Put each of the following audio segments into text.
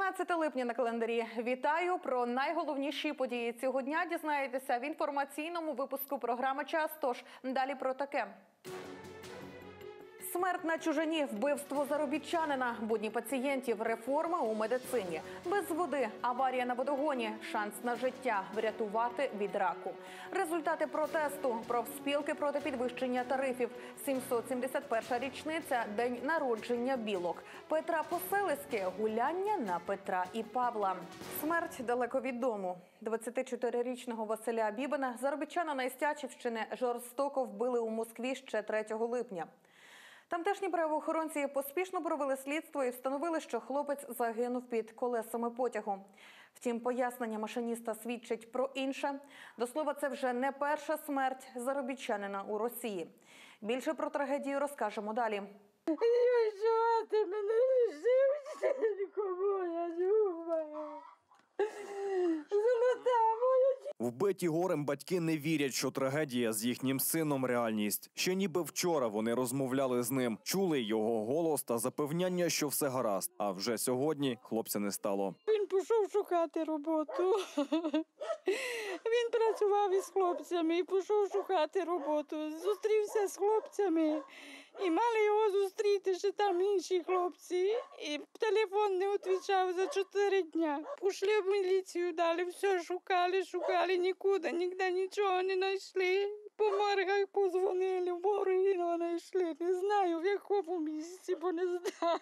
13 липня на календарі. Вітаю! Про найголовніші події цього дня дізнаєтеся в інформаційному випуску програми «Час». Тож, далі про таке. Смерть на чужині, вбивство заробітчанина, будні пацієнтів, реформи у медицині. Без води, аварія на водогоні, шанс на життя, врятувати від раку. Результати протесту, профспілки проти підвищення тарифів, 771-ша річниця, день народження білок. Петра Поселицьке, гуляння на Петра і Павла. Смерть далеко від дому. 24-річного Василя Бібина, заробітчанина із Тячівщини, жорстоко вбили у Москві ще 3 липня. Тамтешні правоохоронці поспішно провели слідство і встановили, що хлопець загинув під колесами потягу. Втім, пояснення машиніста свідчить про інше. До слова, це вже не перша смерть заробітчанина у Росії. Більше про трагедію розкажемо далі. Що ти мене лишив, кому я думаю? Золота моя. Вбиті горем батьки не вірять, що трагедія з їхнім сином – реальність. Ще ніби вчора вони розмовляли з ним, чули його голос та запевняння, що все гаразд. А вже сьогодні хлопця не стало. Він пішов шукати роботу. Він працював із хлопцями і пішов шукати роботу. Зустрівся з хлопцями і мали його зустріти ще там інші хлопці. І телефон не відповідав за 4 дня. Пішли в міліцію, далі все шукали, нікуди, ніде нічого не знайшли. По моргах позвонили, в морги не знайшли. Не знаю, в якому місці, бо не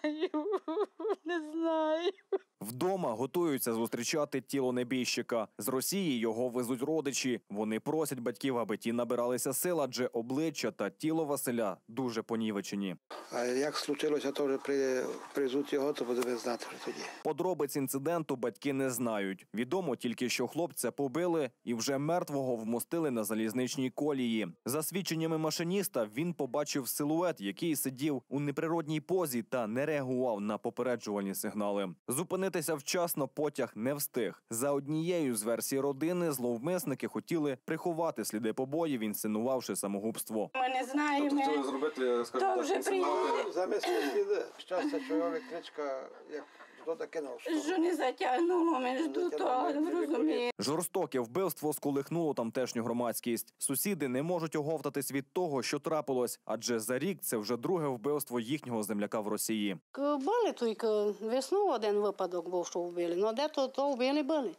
знаю. Вдома готуються зустрічати тіло небіжчика. З Росії його везуть родичі. Вони просять батьків, аби ті набиралися сил, адже обличчя та тіло Василя дуже понівечені. А як случилося, то вже привезуть його, то будемо знати вже тоді. Подробиць інциденту батьки не знають. Відомо тільки, що хлопця побили і вже мертвого вмостили на залізничній колії. За свідченнями машиніста, він побачив силует, який сидів у неприродній позі та не реагував на попереджувальні сигнали. Зупинитися вчасно потяг не встиг. За однією з версій родини, зловмисники хотіли приховати сліди побоїв, інсценувавши самогубство. Ми не знаємо. Тобто хотіли зробити, скажімо так, інсценувати? Замість сліди, щастя, що електричка, як хто кинув. Що не затягнуло між того, розумієте. Жорстоке вбивство сколихнуло тамтешню громадськість. Сусіди не можуть оговтатись від того, що трапилось, адже за рік це вже друге вбивство їхнього земляка в Росії. Були тільки весною один випадок був, що вбили, але де то вбили були.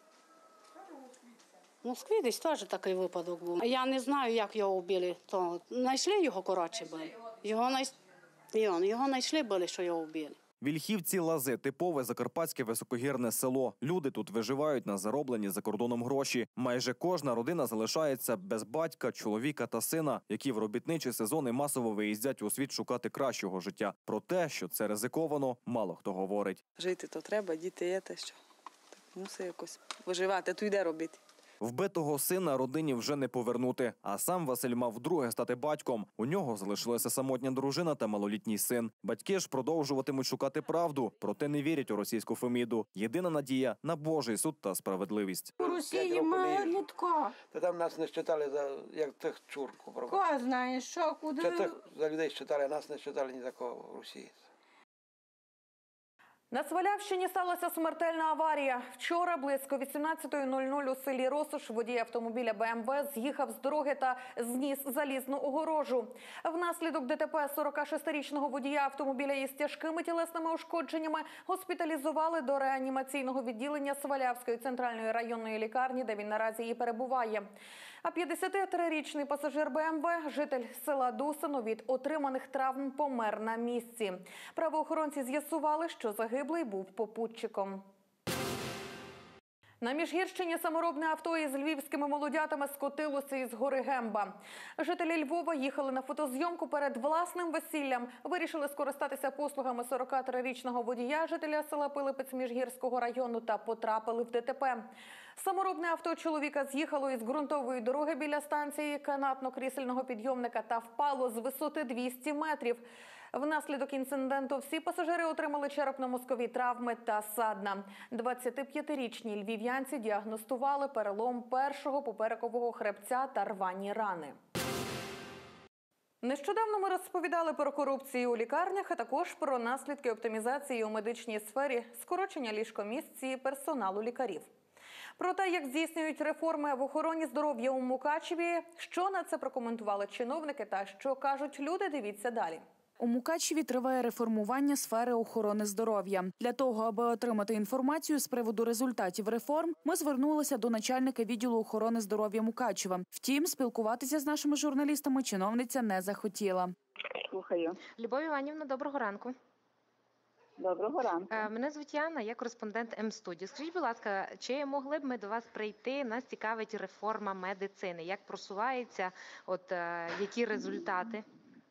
В Москві десь теж такий випадок був. Я не знаю, як його вбили. Знайшли його, коротше, були. Його знайшли були, що його вбили. Вільхівці-Лази – типове закарпатське високогірне село. Люди тут виживають на зароблені за кордоном гроші. Майже кожна родина залишається без батька, чоловіка та сина, які в робітничі сезони масово виїздять у світ шукати кращого життя. Про те, що це ризиковано, мало хто говорить. Жити то треба, діти є, те що. Так мусить якось виживати, то йде робити. Вбитого сина родині вже не повернути, а сам Василь мав вдруге стати батьком. У нього залишилася самотня дружина та малолітній син. Батьки ж продовжуватимуть шукати правду, проте не вірять у російську Феміду. Єдина надія – на Божий суд та справедливість. У Росії має лутко. Та там нас не считали за як тих чурку. Кого знаєш, що, куди? Це тих за людей считали, а нас не считали ні за кого в Росії. На Свалявщині сталася смертельна аварія. Вчора близько 18:00 у селі Росош водій автомобіля БМВ з'їхав з дороги та зніс залізну огорожу. Внаслідок ДТП 46-річного водія автомобіля із тяжкими тілесними ушкодженнями госпіталізували до реанімаційного відділення Свалявської центральної районної лікарні, де він наразі і перебуває. А 53-річний пасажир БМВ, житель села Дусино, від отриманих травм помер на місці. Правоохоронці з'ясували, що загиблий був попутчиком. На Міжгірщині саморобне авто із львівськими молодятами скотилося із гори Гемба. Жителі Львова їхали на фотозйомку перед власним весіллям. Вирішили скористатися послугами 43-річного водія, жителя села Пилипець Міжгірського району, та потрапили в ДТП. Саморобне авто чоловіка з'їхало із ґрунтової дороги біля станції канатно-крісельного підйомника та впало з висоти 200 метрів. Внаслідок інциденту всі пасажири отримали черепно-мозкові травми та садна. 25-річній львів'янці діагностували перелом першого поперекового хребця та рвані рани. Нещодавно ми розповідали про корупцію у лікарнях, а також про наслідки оптимізації у медичній сфері, скорочення ліжкомісць і персоналу лікарів. Про те, як здійснюють реформи в охороні здоров'я у Мукачеві, що на це прокоментували чиновники та що кажуть люди, дивіться далі. У Мукачеві триває реформування сфери охорони здоров'я. Для того, аби отримати інформацію з приводу результатів реформ, ми звернулися до начальника відділу охорони здоров'я Мукачева. Втім, спілкуватися з нашими журналістами чиновниця не захотіла. Слухаю. Любов Іванівна, доброго ранку. Доброго ранку. Мене звуть Яна, я кореспондент М-студіо. Скажіть, будь ласка, чи могли б ми до вас прийти? Нас цікавить реформа медицини. Як просувається, які результати?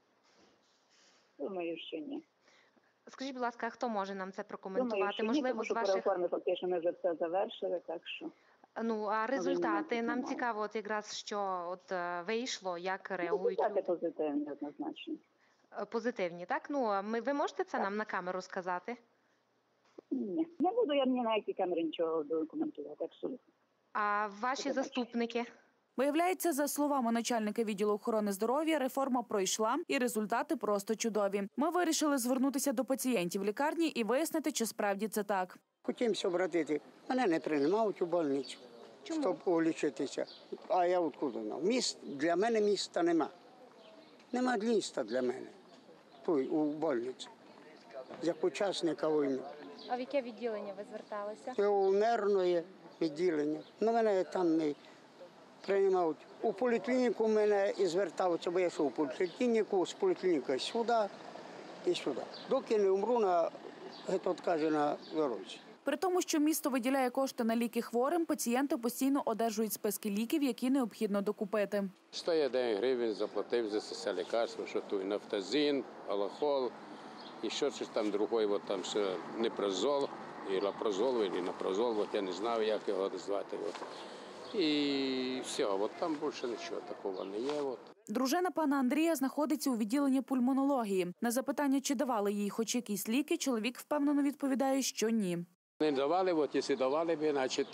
Думаю, що ні. Скажіть, будь ласка, а хто може нам це прокоментувати? Думаю, що ні, Можливо, тому з що ваших... реформи фактично ми вже все завершили, так що... А результати? Нам немає. цікаво, якраз, що вийшло, як реагують Результати люди. позитивні, однозначно. Позитивні, так? Ви можете це нам на камеру сказати? Ні. Не буду я мені на якій камері нічого документувати, абсолютно. А ваші заступники? Виявляється, за словами начальника відділу охорони здоров'я, реформа пройшла і результати просто чудові. Ми вирішили звернутися до пацієнтів лікарні і вияснити, чи справді це так. Хотімося обратити. Мене не приймають у больницю, щоб лічитися. А я откуда знав? Для мене міста нема. Нема міста для мене тут, у больниці, як учасника війни. А в яке відділення ви зверталися? Це у нервне відділення. Мене там не приймають. У поліклініку мене і звертаються, бо я йшов у поліклініку, з поліклініки сюди і сюди. Доки не умру на, каже, на дорозі. При тому, що місто виділяє кошти на ліки хворим, пацієнти постійно одержують списки ліків, які необхідно докупити. 101 гривень заплатив за все лікарство, що тут нафтазин, алахол, і що там другої, там ще непрозол, і лапрозол, і напрозол, я не знаю, як його звати. І все, там більше нічого такого не є. Дружина пана Андрія знаходиться у відділенні пульмонології. На запитання, чи давали їй хоч якісь ліки, чоловік впевнено відповідає, що ні. Не давали, якщо давали б, значить,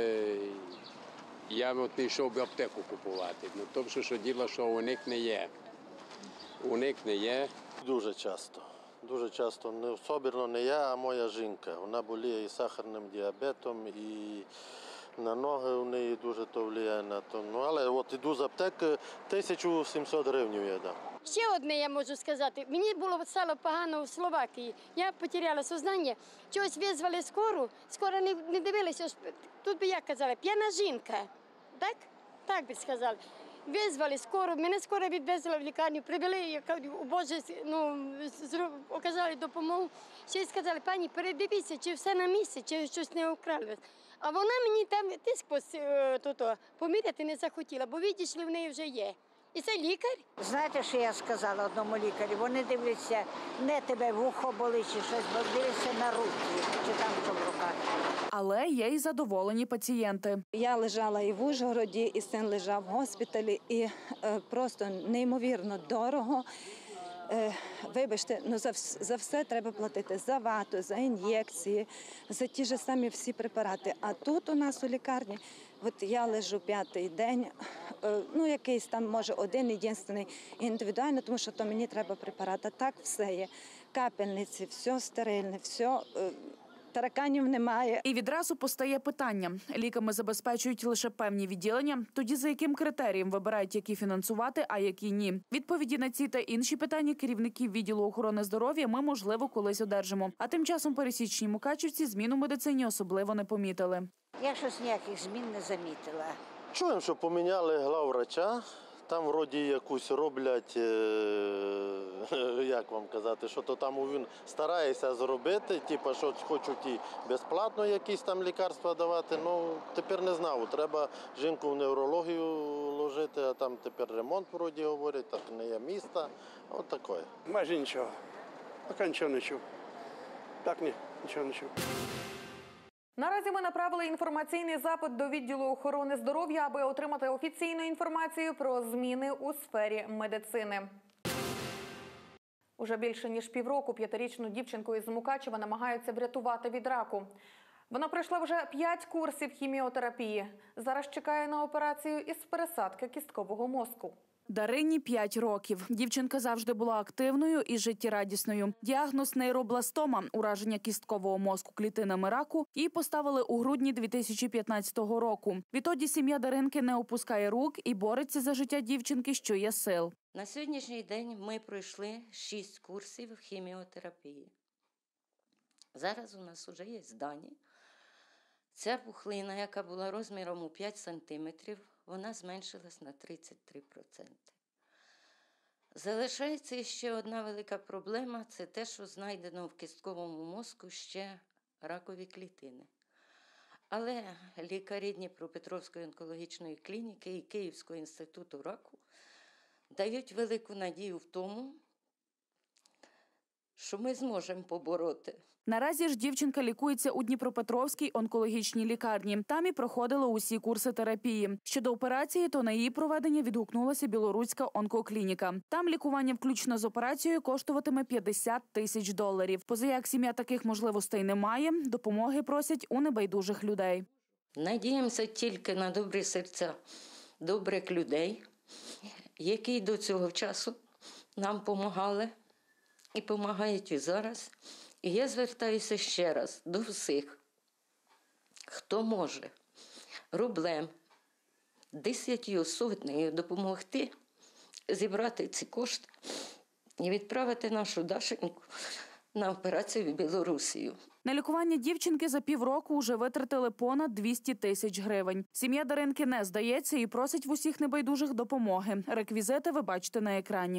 я не йшов би аптеку купувати. Тому що діло, що у них не є. У них не є. Дуже часто. Дуже часто. Не особливо не я, а моя жінка. Вона боліє і сахарним діабетом, і на ноги у неї дуже то впливає на то. Але іду з аптеки, 1700 гривень я дав. Ще одне я можу сказати. Мені стало погано в Словакії. Я потеряла сознання. Чогось визвали скору не дивилися. Тут би як казали, п'яна жінка. Так? Так би сказали. Визвали скору, мене скоро відвезли в лікарню, привели, Боже, оказали допомогу. Ще й сказали, пані, передивіться, чи все на місці, чи щось не украли. А вона мені там тиск поміряти не захотіла, бо видиш, в неї вже є. І це лікар. Знаєте, що я сказала одному лікарю? Вони дивляться, не тебе вухо болить чи щось, бо дивляться на руки, чи там що в руках. Але є й задоволені пацієнти. Я лежала і в Ужгороді, і син лежав в госпіталі, і просто неймовірно дорого. Вибачте, за все треба платити, за вату, за ін'єкції, за ті ж самі всі препарати. А тут у нас у лікарні, я лежу 5-й день, якийсь там, може, один-єдиний індивідуально, тому що то мені треба препарати. Так все є, капельниці, все стерильне, все... Тараканів немає. І відразу постає питання. Ліками забезпечують лише певні відділення. Тоді за яким критерієм вибирають, які фінансувати, а які ні? Відповіді на ці та інші питання керівників відділу охорони здоров'я ми, можливо, колись одержимо. А тим часом пересічні мукачівці змін у медицині особливо не помітили. Я щось ніяких змін не замітила. Чуємо, що поміняли главврача. Там вроді якусь роблять, як вам казати, що то там він старається зробити, типу, що хочуть і безплатно якісь там лікарства давати. Тепер не знаю, треба жінку в неврологію ложити, а там тепер ремонт вроді говорять, так не є міста, от таке. Майже нічого, поки нічого не чув. Так ні, нічого не чув. Наразі ми направили інформаційний запит до відділу охорони здоров'я, аби отримати офіційну інформацію про зміни у сфері медицини. Уже більше ніж півроку 5-річну дівчинку із Мукачева намагаються врятувати від раку. Вона пройшла вже 5 курсів хіміотерапії. Зараз чекає на операцію із пересадки кісткового мозку. Дарині 5 років. Дівчинка завжди була активною і життєрадісною. Діагноз нейробластома – ураження кісткового мозку клітинами раку – їй поставили у грудні 2015 року. Відтоді сім'я Даринки не опускає рук і бореться за життя дівчинки, що є сил. На сьогоднішній день ми пройшли 6 курсів хіміотерапії. Зараз у нас вже є дані. Ця пухлина, яка була розміром у 5 сантиметрів, вона зменшилась на 33%. Залишається ще одна велика проблема – це те, що знайдено в кістковому мозку ще ракові клітини. Але лікарі Дніпропетровської онкологічної клініки і Київського інституту раку дають велику надію в тому, що ми зможемо побороти. Наразі ж дівчинка лікується у Дніпропетровській онкологічній лікарні. Там і проходила усі курси терапії. Щодо операції, то на її проведення відгукнулася Білоруська онкоклініка. Там лікування включно з операцією коштуватиме $50 тисяч. Позаяк сім'я таких можливостей не має, допомоги просять у небайдужих людей. Надіємося тільки на добрі серця добрих людей, які до цього часу нам допомагали і допомагають і зараз. І я звертаюся ще раз до всіх, хто може рублем, 10 сотнею допомогти зібрати ці кошти і відправити нашу Дашеньку на операцію в Білорусію. На лікування дівчинки за півроку вже витратили понад 200 тисяч гривень. Сім'я Даринки не здається і просить в усіх небайдужих допомоги. Реквізити ви бачите на екрані.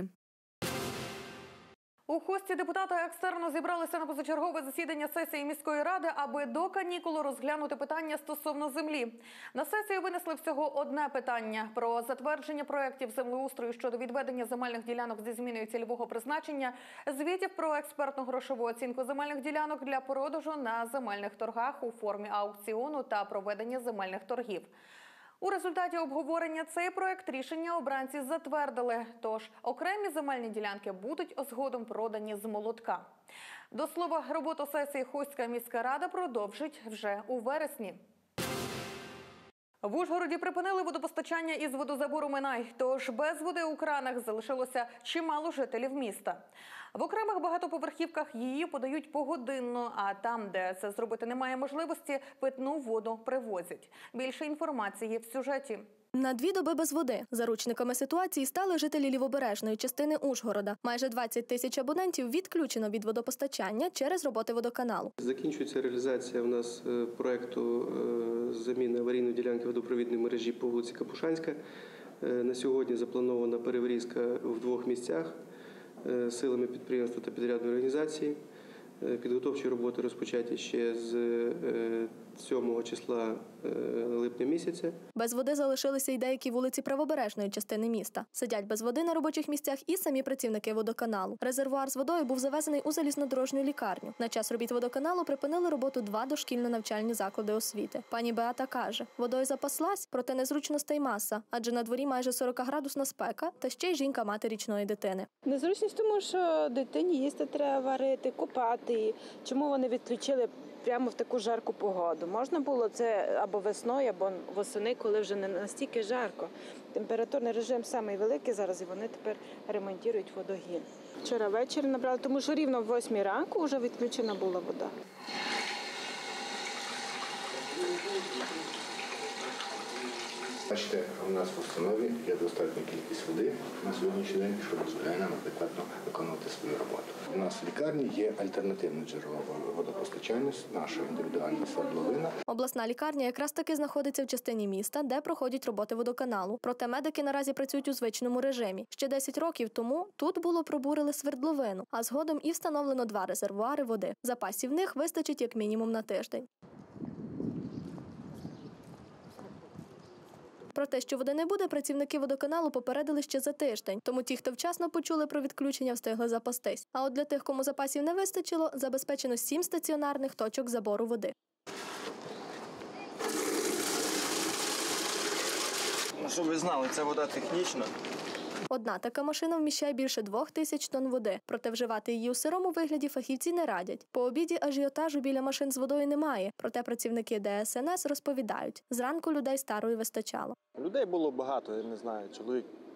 У Хусті депутати екстерно зібралися на позачергове засідання сесії міської ради, аби до канікул розглянути питання стосовно землі. На сесію винесли всього одне питання – про затвердження проєктів землеустрою щодо відведення земельних ділянок зі зміною цільового призначення, звітів про експертно-грошову оцінку земельних ділянок для продажу на земельних торгах у формі аукціону та проведення земельних торгів. У результаті обговорення цей проект рішення обранці затвердили, тож окремі земельні ділянки будуть згодом продані з молотка. До слова, роботу сесії Хустська міська рада продовжить вже у вересні. В Ужгороді припинили водопостачання із водозабору Минай, тож без води у кранах залишилося чимало жителів міста. В окремих багатоповерхівках її подають погодинно, а там, де це зробити немає можливості, питну воду привозять. Більше інформації в сюжеті. На 2 доби без води. Заручниками ситуації стали жителі лівобережної частини Ужгорода. Майже 20 тисяч абонентів відключено від водопостачання через роботи водоканалу. Закінчується реалізація в нас проєкту заміни аварійної ділянки водопровідної мережі по вулиці Капушанська. На сьогодні запланована переврізка в 2 місцях силами підприємства та підрядної організації. Підготовчі роботи розпочаті ще з 7 числа липня місяця. Без води залишилися й деякі вулиці правобережної частини міста. Сидять без води на робочих місцях і самі працівники водоканалу. Резервуар з водою був завезений у залізнодорожню лікарню. На час робіт водоканалу припинили роботу 2 дошкільно-навчальні заклади освіти. Пані Беата каже, водою запаслась, проте незручностей маса, адже на дворі майже 40-градусна спека, та ще й жінка-мати річної дитини. Незручність тому, що дитині їсти треба варити, купати. Чому вони відключили прямо в таку жарку погоду? Можна було це або весною, або восени, коли вже не настільки жарко. Температурний режим самий великий зараз, і вони тепер ремонтують водогін. Вчора ввечері набрали, тому що рівно в 8 ранку вже відключена була вода. Бачите, у нас в установі є достатня кількість води на сьогоднішній день, що дозволяє нам адекватно виконувати свою роботу. У нас в лікарні є альтернативне джерело водопостачання, наша індивідуальна свердловина. Обласна лікарня якраз таки знаходиться в частині міста, де проходять роботи водоканалу. Проте медики наразі працюють у звичному режимі. Ще 10 років тому тут було пробурили свердловину, а згодом і встановлено 2 резервуари води. Запасів них вистачить як мінімум на тиждень. Про те, що води не буде, працівники водоканалу попередили ще за тиждень. Тому ті, хто вчасно почули про відключення, встигли запастись. А от для тих, кому запасів не вистачило, забезпечено 7 стаціонарних точок забору води. Щоб ви знали, це вода технічна. Одна така машина вміщає більше 2000 тонн води. Проте вживати її у сирому вигляді фахівці не радять. По обіді ажіотажу біля машин з водою немає. Проте працівники ДСНС розповідають, зранку людей старої вистачало. Людей було багато, я не знаю, чоловік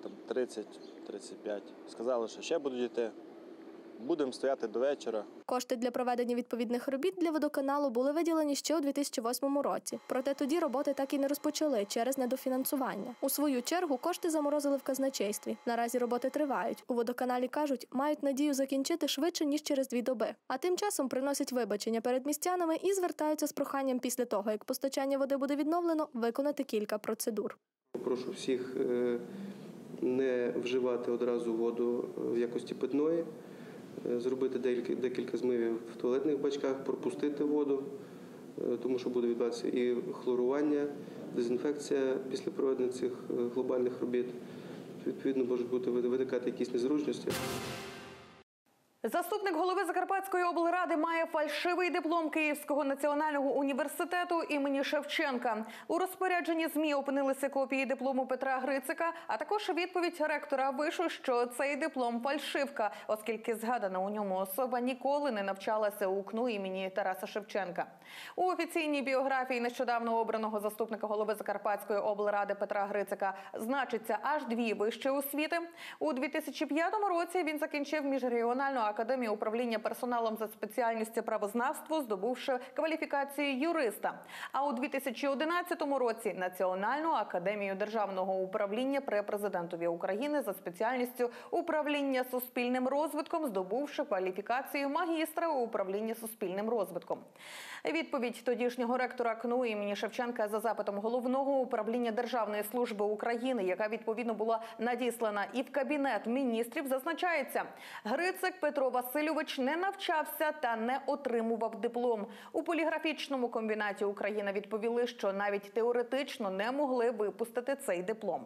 там 30-35. Сказали, що ще будуть йти. Будемо стояти до вечора. Кошти для проведення відповідних робіт для водоканалу були виділені ще у 2008 році. Проте тоді роботи так і не розпочали через недофінансування. У свою чергу кошти заморозили в казначействі. Наразі роботи тривають. У водоканалі кажуть, мають надію закінчити швидше, ніж через 2 доби. А тим часом приносять вибачення перед містянами і звертаються з проханням після того, як постачання води буде відновлено, виконати кілька процедур. Прошу всіх не вживати одразу воду в якості питної, зробити декілька змивів в туалетних бачках, пропустити воду, тому що буде відбуватися і хлорування, дезінфекція після проведення цих глобальних робіт. Відповідно, можуть бути виникати якісь незручності. Заступник голови Закарпатської облради має фальшивий диплом Київського національного університету імені Шевченка. У розпорядженні ЗМІ опинилися копії диплому Петра Грицика, а також відповідь ректора вишу, що цей диплом – фальшивка, оскільки згадана у ньому особа ніколи не навчалася у КНУ імені Тараса Шевченка. У офіційній біографії нещодавно обраного заступника голови Закарпатської облради Петра Грицика значиться аж 2 вищі освіти. У 2005 році він закінчив міжрегіональну академію управління персоналом за спеціальністю правознавство, здобувши кваліфікацію юриста. А у 2011 році Національну академію державного управління при президентові України за спеціальністю управління суспільним розвитком, здобувши кваліфікацію магістра у управлінні суспільним розвитком. Відповідь тодішнього ректора КНУ імені Шевченка за запитом Головного управління Державної служби України, яка відповідно була надіслана і в Кабінет міністрів, зазначається: Грицик Петро Васильович не навчався та не отримував диплом. У поліграфічному комбінаті Україна відповіли, що навіть теоретично не могли випустити цей диплом.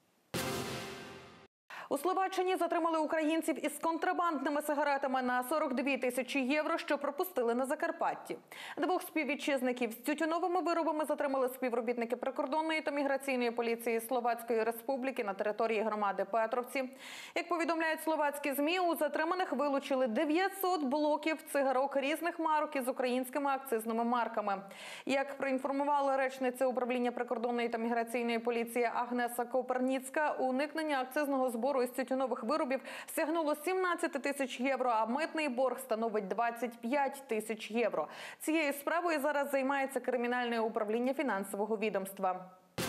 У Словаччині затримали українців із контрабандними сигаретами на 42 тисячі євро, що пропустили на Закарпатті. 2 співвітчизників з тютюновими виробами затримали співробітники прикордонної та міграційної поліції Словацької Республіки на території громади Петровці. Як повідомляють словацькі ЗМІ, у затриманих вилучили 900 блоків цигарок різних марок із українськими акцизними марками. Як проінформувала речниця управління прикордонної та міграційної поліції Агнеса Коперніцька, уникнення акцизного збору із тютюнових виробів сягнуло 17 тисяч євро, а митний борг становить 25 тисяч євро. Цією справою зараз займається кримінальне управління фінансового відомства.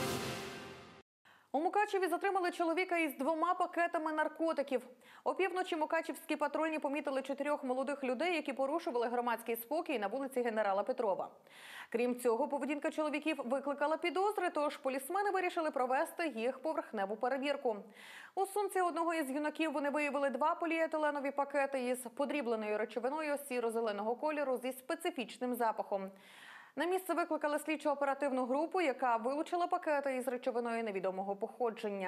У Мукачеві затримали чоловіка із 2 пакетами наркотиків. Опівночі мукачевські патрульні помітили 4 молодих людей, які порушували громадський спокій на вулиці Генерала Петрова. Крім цього, поведінка чоловіків викликала підозри, тож полісмени вирішили провести їх поверхневу перевірку. У сумці одного із юнаків вони виявили 2 поліетиленові пакети із подрібленою речовиною сіро-зеленого кольору зі специфічним запахом. На місце викликали слідчо-оперативну групу, яка вилучила пакети із речовиною невідомого походження.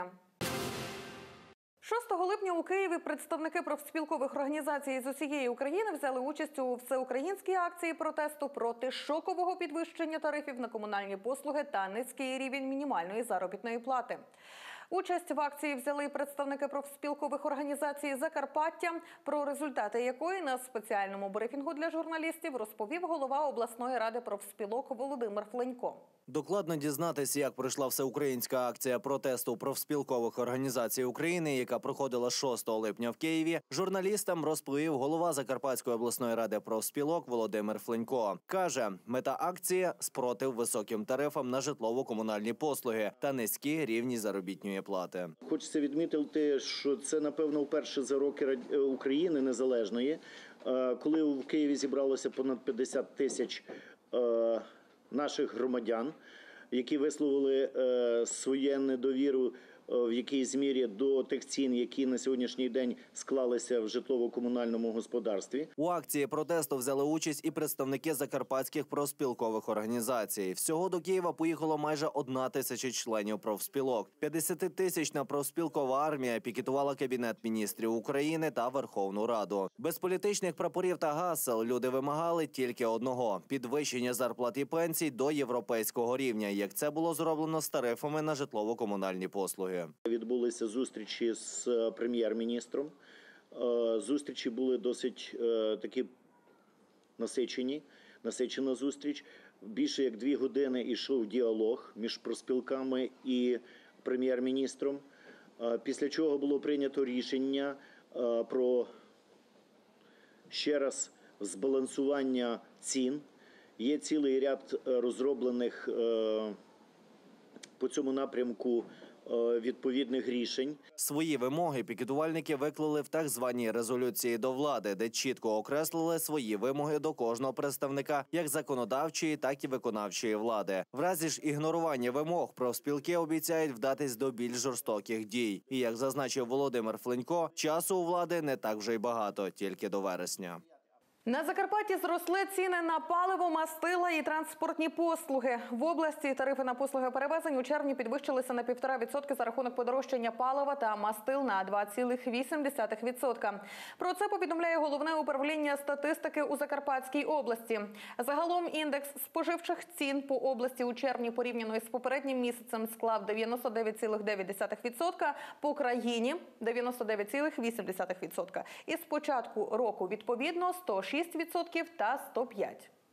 6 липня у Києві представники профспілкових організацій з усієї України взяли участь у всеукраїнській акції протесту проти шокового підвищення тарифів на комунальні послуги та низький рівень мінімальної заробітної плати. Участь в акції взяли представники профспілкових організацій Закарпаття, про результати якої на спеціальному брифінгу для журналістів розповів голова обласної ради профспілок Володимир Фленько. Докладно дізнатися, як пройшла всеукраїнська акція протесту профспілкових організацій України, яка проходила 6 липня в Києві, журналістам розповів голова Закарпатської обласної ради профспілок Володимир Фленько. Каже, мета акції – спротив високим тарифам на житлово-комунальні послуги та низькі рівні заробітної плати. Хочеться відмітити, що це, напевно, вперше за роки України незалежної, коли в Києві зібралося понад 50 тисяч наших громадян, які висловили свою недовіру в якійсь мірі до тих цін, які на сьогоднішній день склалися в житлово-комунальному господарстві. У акції протесту взяли участь і представники закарпатських профспілкових організацій. Всього до Києва поїхало майже 1 тисяча членів профспілок. 50-тисячна профспілкова армія пікетувала Кабінет міністрів України та Верховну Раду. Без політичних прапорів та гасел люди вимагали тільки одного – підвищення зарплат і пенсій до європейського рівня, як це було зроблено з тарифами на житлово-комунальні послуги. Відбулися зустрічі з прем'єр-міністром. Зустрічі були досить такі насичена зустріч. Більше як 2 години йшов діалог між профспілками і прем'єр-міністром. після чого було прийнято рішення про ще раз збалансування цін. Є цілий ряд розроблених по цьому напрямку відповідних рішень. Свої вимоги пікетувальники виклали в так званій резолюції до влади, де чітко окреслили свої вимоги до кожного представника як законодавчої, так і виконавчої влади. В разі ж ігнорування вимог профспілки обіцяють вдатись до більш жорстоких дій. І, як зазначив Володимир Фленько, часу у влади не так вже й багато, тільки до вересня. На Закарпатті зросли ціни на паливо, мастила і транспортні послуги. В області тарифи на послуги перевезень у червні підвищилися на 1,5% за рахунок подорожчання палива та мастил на 2,8%. Про це повідомляє Головне управління статистики у Закарпатській області. Загалом індекс споживчих цін по області у червні порівняно із попереднім місяцем склав 99,9%, по країні – 99,8%. І з початку року відповідно 106% та 105%.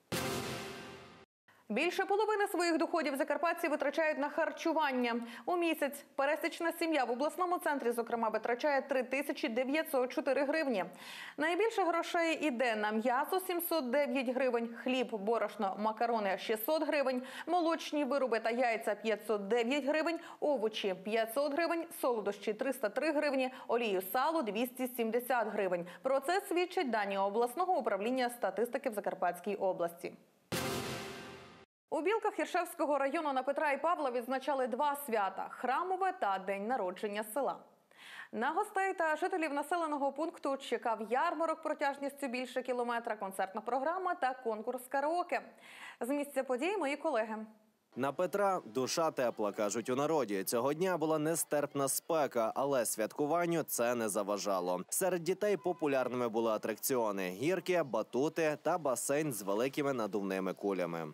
Більше половини своїх доходів закарпатці витрачають на харчування. У місяць пересічна сім'я в обласному центрі, зокрема, витрачає 3904 гривні. Найбільше грошей іде на м'ясо – 709 гривень, хліб, борошно, макарони – 600 гривень, молочні вироби та яйця – 509 гривень, овочі – 500 гривень, солодощі – 303 гривні, олію, сало – 270 гривень. Про це свідчать дані обласного управління статистики в Закарпатській області. У Білках Іршавського району на Петра і Павла відзначали два свята – Храмове та День народження села. На гостей та жителів населеного пункту чекав ярмарок протяжністю більше кілометра, концертна програма та конкурс караоке. З місця подій мої колеги. На Петра душа тепла, кажуть у народі. Цього дня була нестерпна спека, але святкуванню це не заважало. Серед дітей популярними були атракціони – гірки, батути та басейн з великими надувними кулями.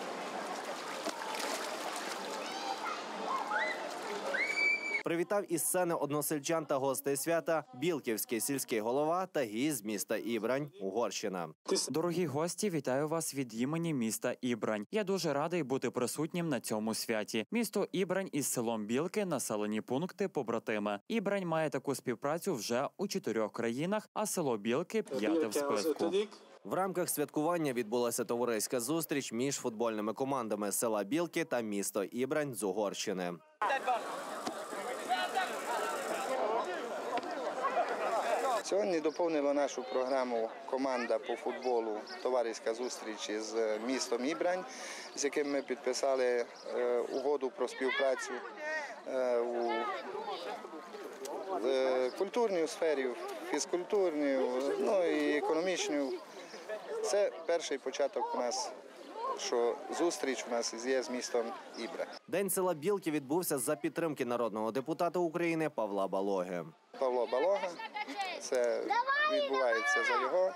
Привітав із сцени односельчан та гостей свята білківський сільський голова та гість з міста Ібрань, Угорщина. Дорогі гості, вітаю вас від імені міста Ібрань. Я дуже радий бути присутнім на цьому святі. Місто Ібрань із селом Білки – населені пункти побратими. Ібрань має таку співпрацю вже у 4 країнах, а село Білки – 5-те в списку. В рамках святкування відбулася товариська зустріч між футбольними командами села Білки та місто Ібрань з Угорщини. Сьогодні доповнила нашу програму команда по футболу «Товариська зустріч із містом Ібрань», з яким ми підписали угоду про співпрацю у культурній сфері, фізкультурній, ну і економічній. Це перший початок у нас, що зустріч у нас є з містом Ібрань. День села Білки відбувся за підтримки народного депутата України Павла Балоги. Павло Балога, це відбувається за його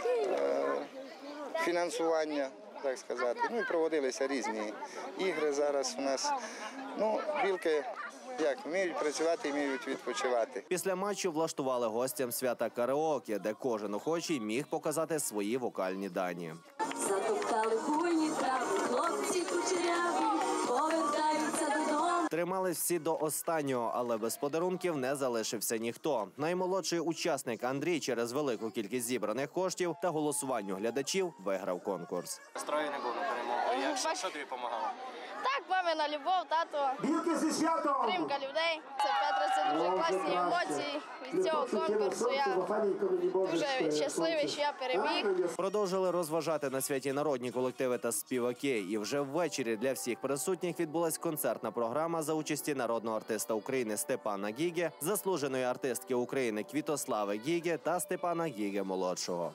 фінансування, так сказати. Ну і проводилися різні ігри зараз у нас. Ну, Білки як вміють працювати, вміють відпочивати. Після матчу влаштували гостям свята караоке, де кожен охочий міг показати свої вокальні дані. Затоптали буйні трави, хлопці кучеряві, повертаються додому. Тримались всі до останнього, але без подарунків не залишився ніхто. Наймолодший учасник Андрій через велику кількість зібраних коштів та голосуванню глядачів виграв конкурс. Настрою не було на перемогу. Що тобі допомагало? Так, мамина любов, тато, підтримка людей. Це дуже класні емоції від цього конкурсу. Я дуже щасливий, що я переміг. Продовжили розважати на святі народні колективи та співаки. І вже ввечері для всіх присутніх відбулась концертна програма за участі народного артиста України Степана Гіге, заслуженої артистки України Квітослави Гіге та Степана Гіге-молодшого.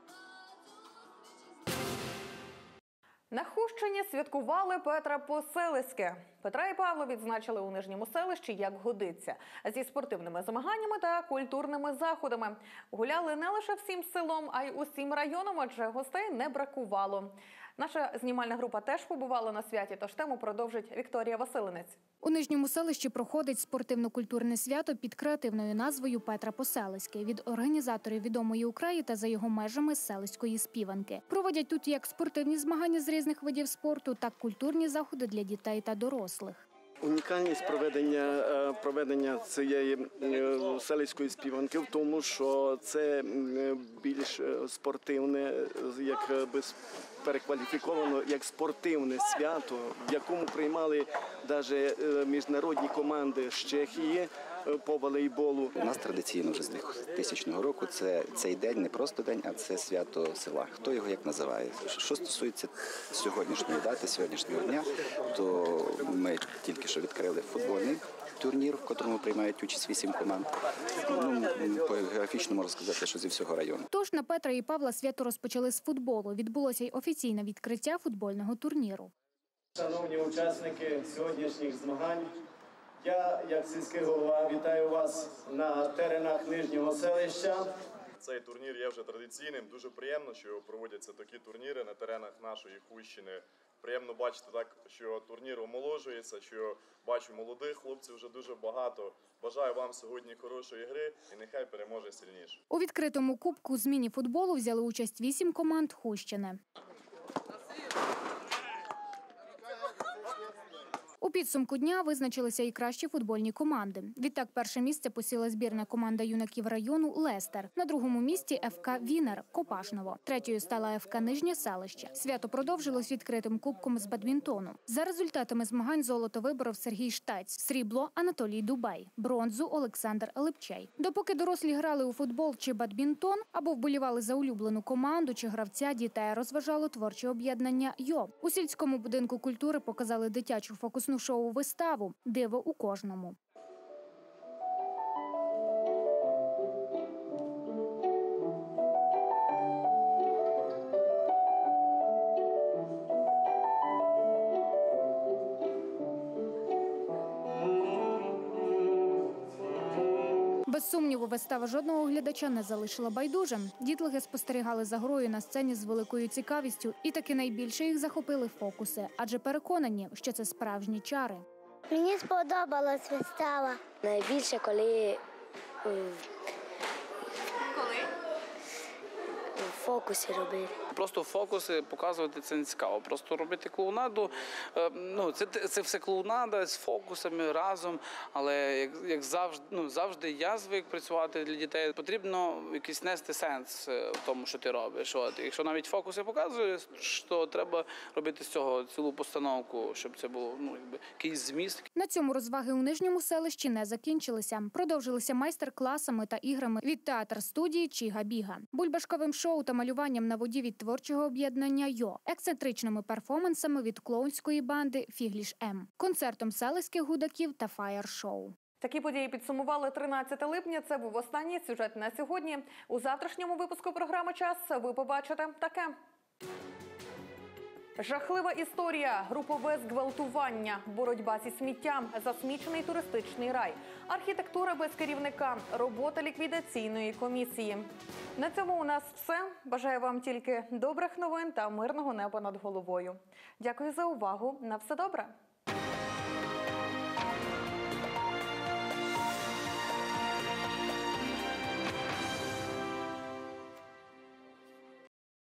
На Хущині святкували Петра Поселицьке. Петра і Павла відзначили у Нижньому селищі, як годиться, зі спортивними змаганнями та культурними заходами. Гуляли не лише всім селом, а й усім районом, адже гостей не бракувало. Наша знімальна група теж побувала на святі, тож тему продовжить Вікторія Василинець. У Нижньому селищі проходить спортивно-культурне свято під креативною назвою «Петра Поселицьке» від організаторів відомої у краї та за його межами селищської співанки. Проводять тут як спортивні змагання з різних видів спорту, так і культурні заходи для дітей та дорослих. Унікальність проведення цієї селищної співанки в тому, що це більш спортивне, якби перекваліфіковано як спортивне свято, в якому приймали навіть міжнародні команди з Чехії по волейболу. У нас традиційно вже з 2000 року цей день не просто день, а це свято села. Хто його як називає? Що стосується сьогоднішньої дати, сьогоднішнього дня, то ми тільки що відкрили футбольний турнір, в котрому приймають участь 8 команд. По географічно можна сказати, що зі всього району. Тож на Петра і Павла свято розпочали з футболу. Відбулося й офіційне відкриття футбольного турніру. Шановні учасники сьогоднішніх змагань, я, як сільський голова, вітаю вас на теренах Нижнього селища. Цей турнір є вже традиційним. Дуже приємно, що проводяться такі турніри на теренах нашої Хущини. Приємно бачити так, що турнір омоложується, що бачу молодих хлопців вже дуже багато. Бажаю вам сьогодні хорошої гри і нехай переможе сильніше. У відкритому кубку з міні-футболу взяли участь 8 команд Хущини. У підсумку дня визначилися і кращі футбольні команди. Відтак перше місце посіла збірна команда юнаків району «Лестер». На другому місці ФК «Вінер» Копашново. Третьою стала ФК «Нижнє селище». Свято продовжилось відкритим кубком з бадмінтону. За результатами змагань золото виборов Сергій Штець, срібло – Анатолій Дубей, бронзу – Олександр Липчей. Допоки дорослі грали у футбол чи бадмінтон або вболівали за улюблену команду чи гравця, дітей розважало творче об'єднання «Йо». У сільському будинку культури показали дитячу фокусну шоу-виставу «Диво у кожному». Без сумніву, вистава жодного глядача не залишила байдужим. Дітлахи спостерігали за грою на сцені з великою цікавістю, і таки найбільше їх захопили фокуси, адже переконані, що це справжні чари. Мені сподобалась вистава. Найбільше, коли в фокусі робили. Просто фокуси показувати це не цікаво. Просто робити клоунаду, це все клоунада з фокусами разом. Але як завжди я звик працювати для дітей. Потрібно якийсь нести сенс в тому, що ти робиш. Якщо навіть фокуси показуєш, то треба робити з цього цілу постановку, щоб це було якийсь зміст. На цьому розваги у Нижньому селищі не закінчилися. Продовжилися майстер-класами та іграми від театр-студії «Чіга-біга», бульбашковим шоу та малюванням на воді від творчого об'єднання «Йо», ексцентричними перформансами від клоунської банди «Фігліш М», концертом селищських гудаків та фаєр-шоу. Такі події підсумували 13 липня. Це був останній сюжет на сьогодні. У завтрашньому випуску програми «Час» ви побачите таке. Жахлива історія, групове зґвалтування, боротьба зі сміттям, засмічений туристичний рай, архітектура без керівника, робота ліквідаційної комісії. На цьому у нас все. Бажаю вам тільки добрих новин та мирного неба над головою. Дякую за увагу. На все добре.